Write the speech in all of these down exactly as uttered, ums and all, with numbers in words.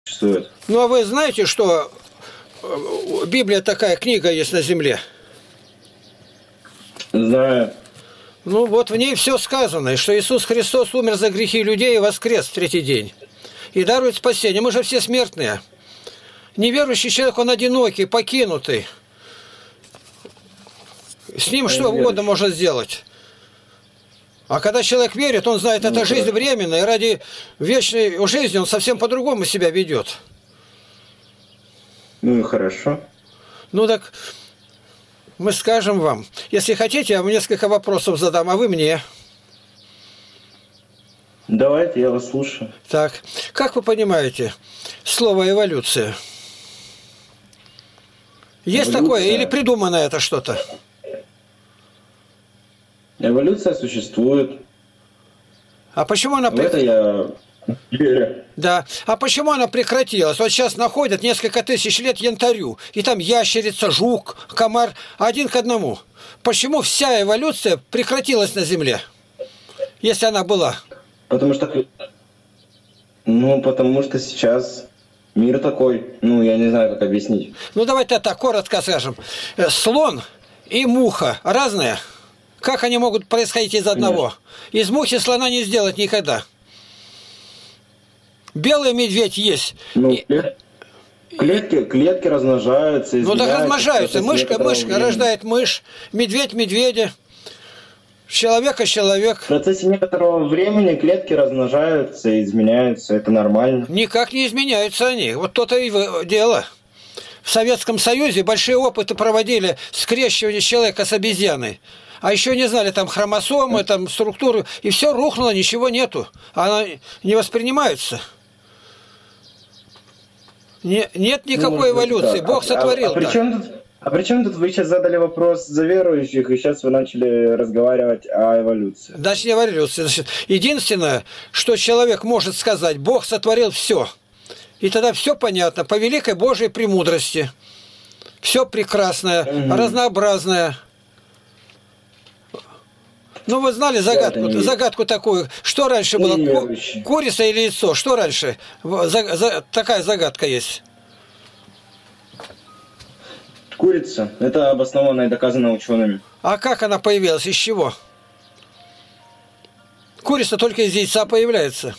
существует. Ну, а вы знаете, что Библия такая книга есть на земле? Знаю. Ну, вот в ней все сказано, что Иисус Христос умер за грехи людей и воскрес в третий день. И дарует спасение. Мы же все смертные. Неверующий человек, он одинокий, покинутый. С ним что угодно можно сделать. А когда человек верит, он знает, это жизнь временная, и ради вечной жизни он совсем по-другому себя ведет. Ну и хорошо. Ну так, мы скажем вам. Если хотите, я вам несколько вопросов задам, а вы мне. Давайте, я вас слушаю. Так, как вы понимаете слово «эволюция»? Есть Эволюция. такое или придумано это что-то? Эволюция существует. А почему она В это я верю. Да. А почему она прекратилась? Вот сейчас находят несколько тысяч лет янтарю, и там ящерица, жук, комар один к одному. Почему вся эволюция прекратилась на Земле, если она была? Потому что, ну, потому что сейчас мир такой, ну, я не знаю, как объяснить. Ну, давайте так, коротко скажем. Слон и муха разные? Как они могут происходить из одного? Конечно. Из мухи слона не сделать никогда. Белый медведь есть. Ну, и... клетки, клетки размножаются. Ну, так размножаются. Мышка, мышка времени. Рождает мышь, медведь, медведя. Человека, человек. В процессе некоторого времени клетки размножаются, изменяются. Это нормально. Никак не изменяются они. Вот то-то и дело. В Советском Союзе большие опыты проводили скрещивание человека с обезьяной. А еще не знали там хромосомы, там структуру. И все рухнуло, ничего нету. Она не воспринимается. Не, нет никакой ну, эволюции. Да. Бог сотворил. А, а, при чем тут, а при чем тут вы сейчас задали вопрос за верующих, и сейчас вы начали разговаривать о эволюции? Даже не эволюция. Единственное, что человек может сказать, Бог сотворил все. И тогда все понятно, по великой Божьей премудрости. Все прекрасное, угу. разнообразное. Ну, вы знали загадку, да, загадку такую. Что раньше было, ку курица или яйцо? Что раньше? За, за, такая загадка есть. Курица. Это обоснованно и доказано учеными. А как она появилась? Из чего? Курица только из яйца появляется.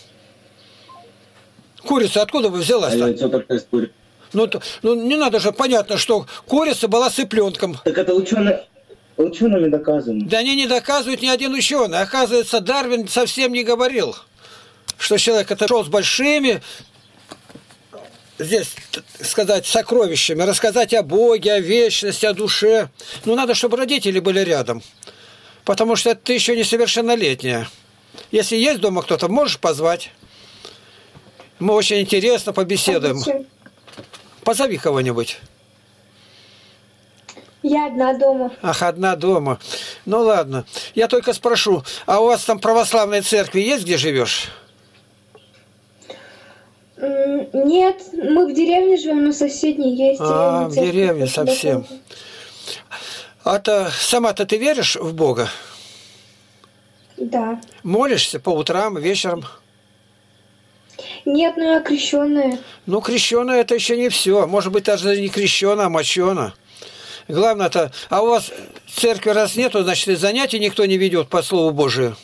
Курица откуда бы взялась? А яйцо только из курицы. Ну, ну, не надо же, понятно, что курица была цыпленком. Так это ученые... Учеными доказано. Да они не доказывают ни один ученый. Оказывается, Дарвин совсем не говорил, что человек это шел с большими, здесь сказать, сокровищами, рассказать о Боге, о вечности, о душе. Ну, надо, чтобы родители были рядом, потому что ты еще несовершеннолетняя. Если есть дома кто-то, можешь позвать. Мы очень интересно побеседуем. Позови кого-нибудь. Я одна дома. Ах, одна дома. Ну ладно. Я только спрошу, а у вас там православные церкви есть, где живешь? Нет, мы в деревне живем, но соседней есть. А, в деревне совсем. А-то сама-то ты веришь в Бога? Да. Молишься по утрам, вечером? Нет, ну я крещеная. Ну, крещеная это еще не все. Может быть, даже не крещеная, а моченая. Главное-то, а у вас церкви раз нету, значит, и занятий никто не ведет по Слову Божию?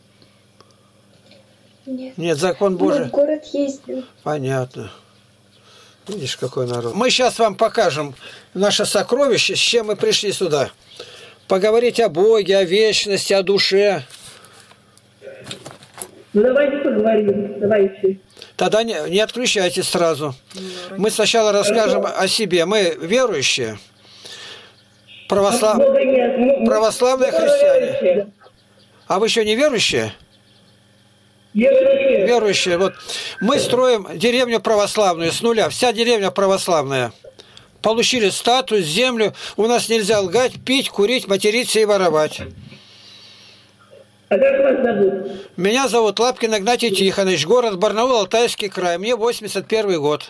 Нет. Нет, закон Божий. Мы в город ездим. Понятно. Видишь, какой народ. Мы сейчас вам покажем наше сокровище, с чем мы пришли сюда. Поговорить о Боге, о вечности, о душе. Ну, давайте поговорим. Давайте. Тогда не, не отключайтесь сразу. Мы сначала расскажем о себе. Мы верующие. Православ... Православные христиане. А вы еще не верующие? Верующие. Верующие. Вот. Мы строим деревню православную с нуля. Вся деревня православная. Получили статус, землю. У нас нельзя лгать, пить, курить, материться и воровать. А как вас зовут? Меня зовут Лапкин Игнатий Тихонович. Город Барнаул, Алтайский край. Мне восемьдесят первый год.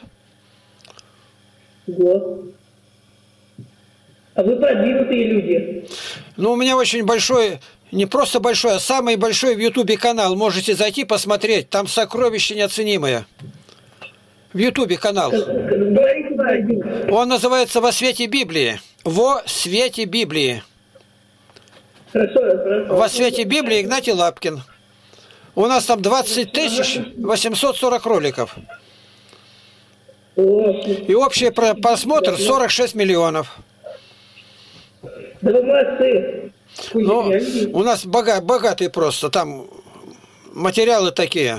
Год. А вы продвинутые люди. Ну, у меня очень большой, не просто большой, а самый большой в Ютубе канал. Можете зайти посмотреть. Там сокровища неоценимые. В Ютубе канал. Говорите, Владимир. Он называется «Во свете Библии». «Во свете Библии». Хорошо, хорошо. «Во свете Библии» Игнатий Лапкин. У нас там двадцать тысяч восемьсот сорок роликов. О, И общий про- просмотр сорок шесть миллионов. да вы молодцы. Ну, у нас бога- богатые просто. Там материалы такие.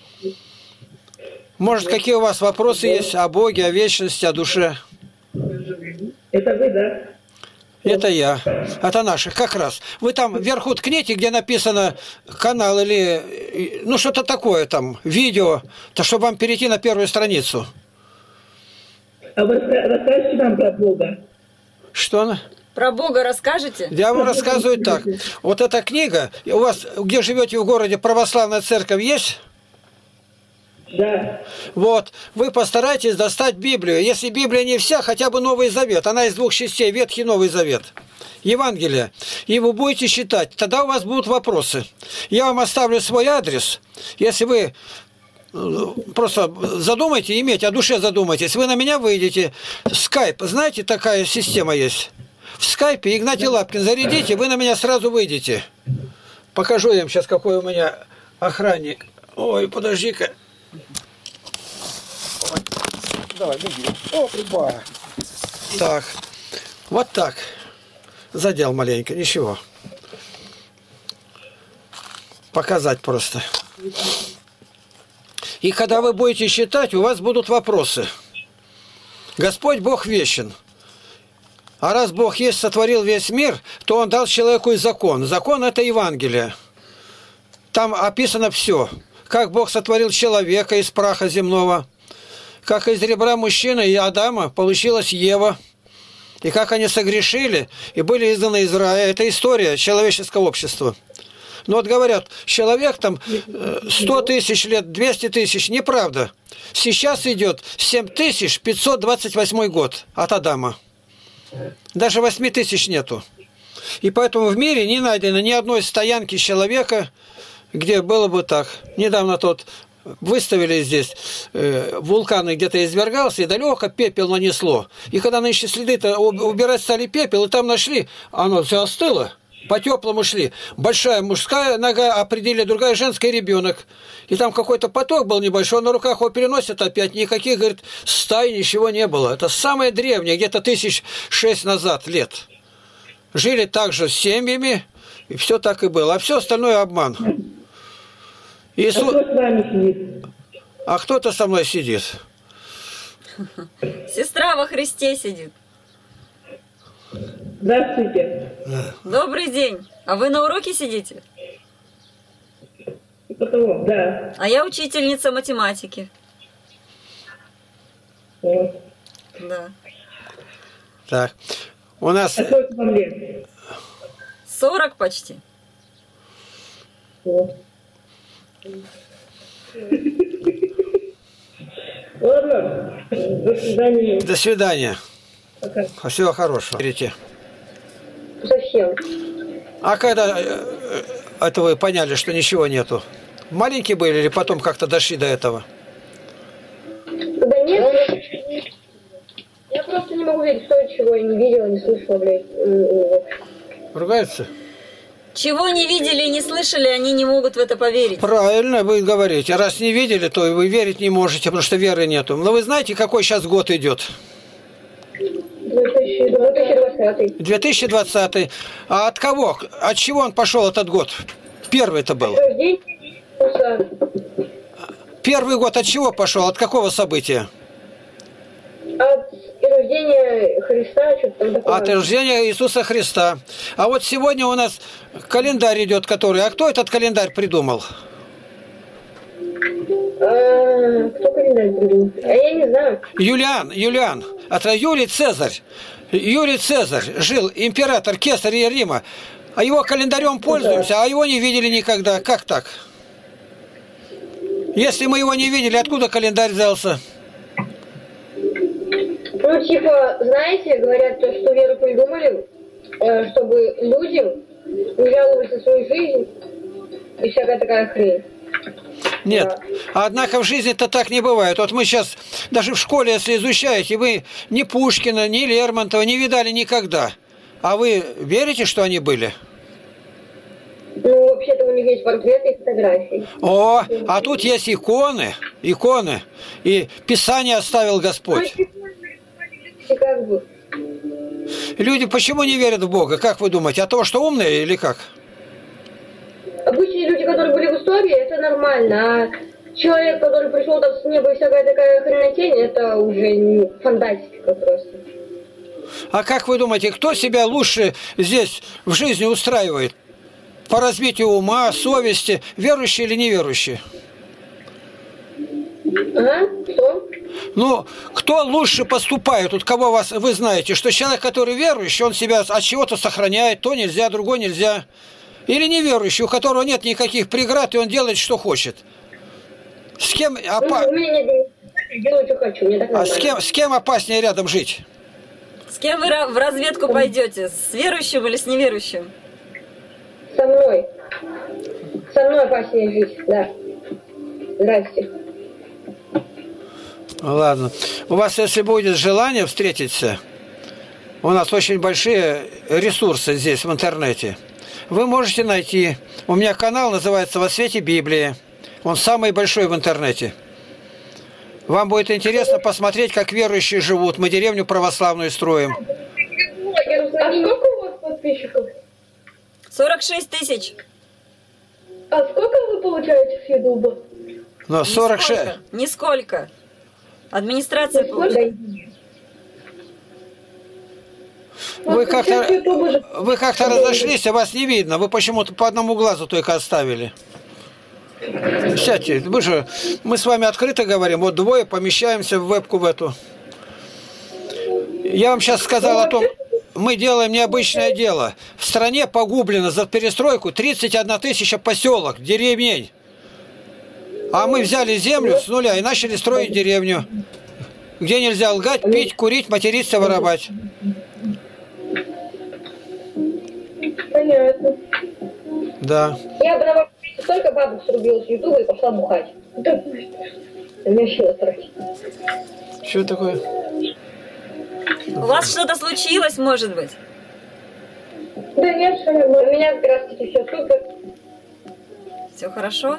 Может, какие у вас вопросы есть о Боге, о вечности, о душе? Это вы, да? Это я. Это наши, как раз. Вы там вверху ткните, где написано канал или, ну, что-то такое там, видео, то чтобы вам перейти на первую страницу. А вы раска- расскажете нам про Бога? Что она? Про Бога расскажете? Я вам рассказываю так. Вот эта книга, у вас, где живете в городе, православная церковь есть? Да. Вот, вы постарайтесь достать Библию. Если Библия не вся, хотя бы Новый Завет. Она из двух частей, Ветхий и Новый Завет. Евангелие. И вы будете читать. Тогда у вас будут вопросы. Я вам оставлю свой адрес. Если вы просто задумайте, иметь, о душе задумайтесь. Вы на меня выйдете. Скайп. Знаете, такая система есть? В скайпе Игнатий Лапкин зарядите, вы на меня сразу выйдете. Покажу я им сейчас, какой у меня охранник. Ой, подожди-ка. Давай, беги. О, приба. Так. Вот так. Задел маленько, ничего. Показать просто. И когда вы будете считать, у вас будут вопросы. Господь Бог вечен. А раз Бог есть, сотворил весь мир, то Он дал человеку и закон. Закон – это Евангелие. Там описано все. Как Бог сотворил человека из праха земного. Как из ребра мужчины и Адама получилась Ева. И как они согрешили и были изгнаны из рая. Это история человеческого общества. Но вот говорят, человек там сто тысяч лет, двести тысяч. Неправда. Сейчас идет семь тысяч пятьсот двадцать восьмой год от Адама. Даже восьми тысяч нету. И поэтому в мире не найдено ни одной стоянки человека, где было бы так. Недавно тот выставили здесь, э, вулкан где-то извергался, и далеко пепел нанесло. И когда нынче следы-то убирать стали пепел, и там нашли, оно все остыло, по-теплому шли. Большая мужская нога, определили, другая женская, ребенок. И там какой-то поток был небольшой, на руках его переносят опять. Никаких, говорит, стай, ничего не было. Это самое древнее, где-то тысяч шесть назад лет. Жили также с семьями, и все так и было. А все остальное обман. Иисус... А кто с вами сидит? А кто-то со мной сидит. Сестра во Христе сидит. Здравствуйте. Добрый день. А вы на уроке сидите? И потом, да. А я учительница математики. Вот. Да. Так. У нас... А сколько вам лет? сорок почти. Вот. Ладно. До свидания. До свидания. Пока. Всего хорошего. Берите. Совсем. А когда э, э, это вы поняли, что ничего нету? Маленькие были или потом как-то дошли до этого? Да нет, я просто не могу верить в то, чего я не видела, не слышала, блядь. Ругаются? Чего не видели и не слышали, они не могут в это поверить. Правильно вы говорите. Раз не видели, то и вы верить не можете, потому что веры нету. Но вы знаете, какой сейчас год идет? две тысячи двадцатый. две тысячи двадцатый. А от кого? От чего он пошел этот год? Первый это был. Рождение Иисуса. Первый год от чего пошел? От какого события? От рождения Христа, что-то там такое. От рождения Иисуса Христа. А вот сегодня у нас календарь идет, который... А кто этот календарь придумал? А, кто календарь придумал? А я не знаю. Юлиан, Юлиан. Это Юлий Цезарь. Юлий Цезарь жил, император Кесаря Рима. А его календарем пользуемся, а его не видели никогда. Как так? Если мы его не видели, откуда календарь взялся? Ну, типа, знаете, говорят, то, что веру придумали, э, чтобы людям не жаловались на свою жизнь и всякая такая хрень. Нет. Да. Однако в жизни-то так не бывает. Вот мы сейчас, даже в школе, если изучаете, вы ни Пушкина, ни Лермонтова не видали никогда. А вы верите, что они были? Ну, вообще-то у них есть портреты и фотографии. О, а тут есть иконы, иконы. И Писание оставил Господь. И как бы. Люди почему не верят в Бога? Как вы думаете? От того, что умные или как? Обычные люди, которые были в истории, это нормально. А человек, который пришел там с неба и всякая такая хренотень, это уже не фантастика просто. А как вы думаете, кто себя лучше здесь в жизни устраивает? По развитию ума, совести, верующие или неверующие? Ага, что? Ну, кто лучше поступает? Вот кого вас, вы знаете, что человек, который верующий, он себя от чего-то сохраняет, то нельзя, другое нельзя. Или неверующий, у которого нет никаких преград, и он делает, что хочет. С кем, опа... Ну, у меня нет денег, делаю, что хочу, мне так а нормально. с кем, с кем опаснее рядом жить? С кем вы ра- в разведку пойдете? С верующим или с неверующим? Со мной. Со мной опаснее жить, да. Здрасте. Ладно. У вас, если будет желание встретиться, у нас очень большие ресурсы здесь в интернете. Вы можете найти. У меня канал называется «Во свете Библии». Он самый большой в интернете. Вам будет интересно посмотреть, как верующие живут. Мы деревню православную строим. А сколько у вас подписчиков? сорок шесть тысяч. А сколько вы получаете с Ютуба? Но сорок шесть... Нисколько. Нисколько. Администрация получает. Вы как-то вы как-то разошлись, а вас не видно. Вы почему-то по одному глазу только оставили. Сядьте, вы же, мы с вами открыто говорим, вот двое помещаемся в вебку в эту. Я вам сейчас сказал о том, мы делаем необычное дело. В стране погублено за перестройку тридцать одна тысяча поселок, деревней. А мы взяли землю с нуля и начали строить деревню, где нельзя лгать, пить, курить, материться, воровать. Понятно. Да. Я бы на вашем месте столько бабок срубила с Ютуба и пошла бухать. У меня сила тратить. Что такое? У вас что-то случилось, может быть? Да нет, все нормально. У меня как раз таки все супер. Все хорошо?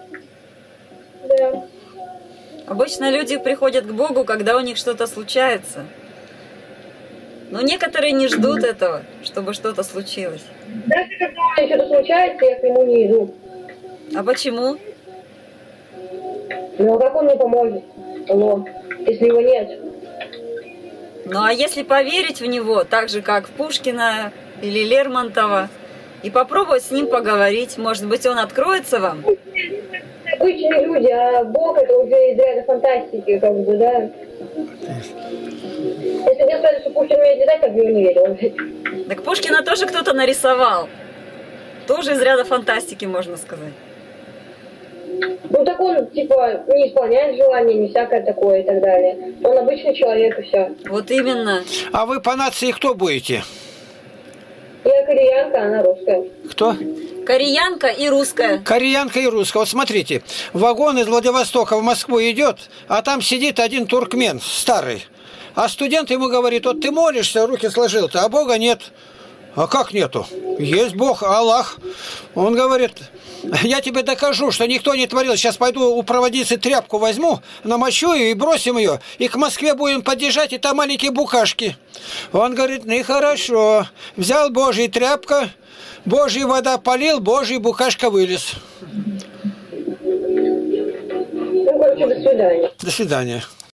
Да. Обычно люди приходят к Богу, когда у них что-то случается. Но некоторые не ждут этого, чтобы что-то случилось. Даже когда у меня что-то случается, я к нему не иду. А почему? Ну а как он мне поможет? Алло, если его нет. Ну а если поверить в него, так же как в Пушкина или Лермонтова, и попробовать с ним поговорить, может быть, он откроется вам? Обычные люди, а Бог это уже из ряда фантастики, как бы, да. Если мне сказали, что Пушкин умеет летать, я бы его не верил. Так Пушкина тоже кто-то нарисовал. Тоже из ряда фантастики, можно сказать. Ну так он, типа, не исполняет желания, не всякое такое и так далее. Он обычный человек и все. Вот именно. А вы по нации кто будете? Я кореянка, она русская. Кто? Кореянка и русская. Кореянка и русская. Вот смотрите, вагон из Владивостока в Москву идет, а там сидит один туркмен старый. А студент ему говорит, вот ты молишься, руки сложил, а Бога нет. А как нету? Есть Бог, Аллах. Он говорит, я тебе докажу, что никто не творил. Сейчас пойду у проводницы тряпку возьму, намочу ее и бросим ее. И к Москве будем подъезжать, и там маленькие букашки. Он говорит, ну и хорошо. Взял Божий тряпка, Божий вода полил, Божий букашка вылез. Ну, короче, до свидания. До свидания.